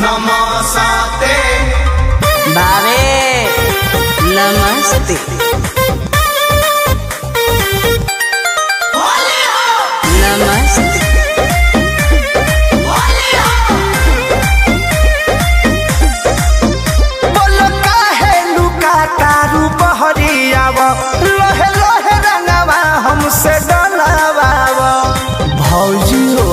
नमस्ते भावे नमस्ते नमस्ते बोलो काहे लुका तारू बहरियाव लोहे लोहे रंगवा हमसे डलावाव भौजी हो।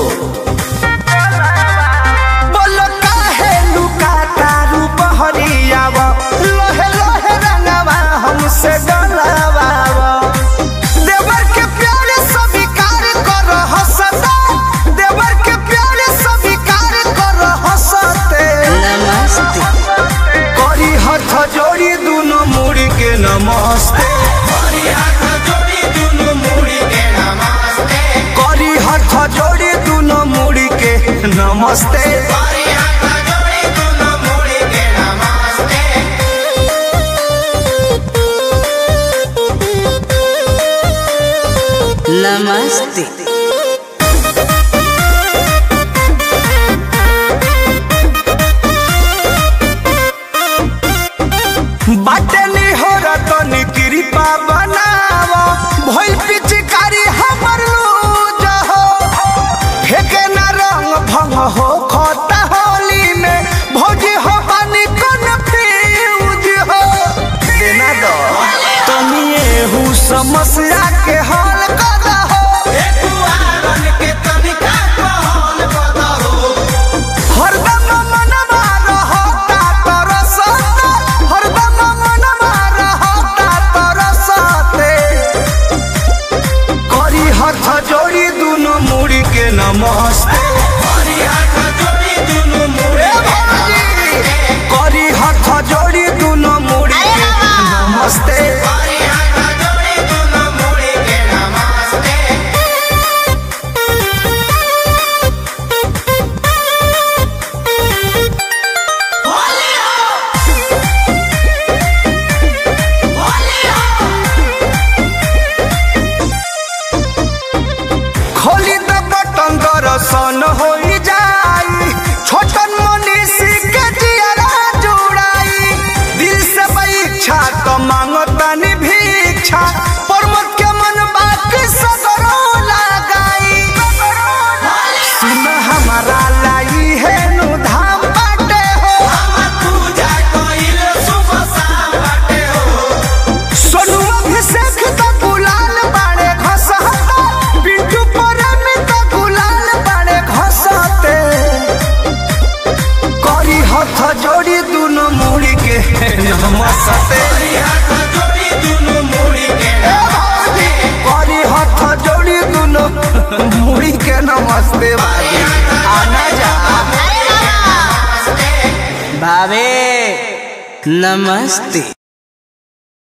बोलो काहे लुका तारू बहरियाव लोहे लोहे रंगवा हमसे डलावाव देवर के प्यारे स्वीकार कर हंसता देवर के प्यारे स्वीकार कर हंसते नमस्ते करी हाथ जोड़ी दोनों मुड़ी के नमस्ते करी हाथ जोड़ी दोनों मुड़ी के नमस्ते करी हाथ जोड़ी दोनों मुड़ी के नमस्ते करी हाथ जोड़ी दोनों मुड़ी के नमस्ते नमस्ते बाटे नी हो रतनी कृपा बनाव भइल पिचकारी हमर लूज हो फेके ना रंग भंग हो खोता होली में भौजी हो पानी कोन फ्यूज हो देना दो तनी एहू समस्या के हल कर हो दुआरन के तनिका कहल कर हो हरदम मनवा रहता तरसता हरदम मनवा रहता तरसते करी हाथ जोड़ी दोनों मुड़ी के नमस्ते करी हाथ जोड़ी दोनों मुड़ी करी हाथ जोड़ी दोनों मुड़ी के नमस्ते करी हाथ जोड़ी दोनों मुड़ी के नमस्ते खोली द बटन दर्शन हो जाई छोटन मनीषी के जियरा जुड़ाई दिल से इच्छा तो मांगतानी भिक्षा प्रमोद के मन बाकी सदरो लगाई सुन हमारा लाई है नु धाम बाटे हो हम पूजा कइल सुबह शाम बाटे हो सोनू अभिषेक तो गुलाल बाड़े घसहता बिट्टू परमी तो गुलाल बाड़े घसते करी हाथ जोड़ी दोनों मुड़ी के नमस्ते करी हाथ जोड़ी दोनों मुड़ी के नमस्ते करी हाथ जोड़ी दोनों मुड़ी के नमस्ते आना जा भावे नमस्ते।